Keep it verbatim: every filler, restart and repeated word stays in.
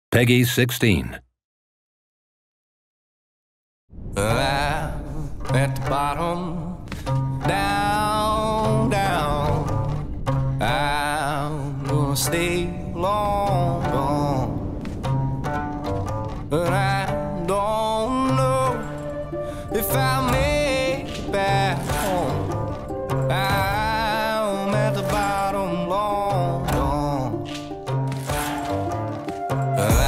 Peggy sixteen. Well, I'm at the bottom, down, down. I'm gonna stay long gone, but I don't know if I'll make it back home. I'm at the bottom, long gone.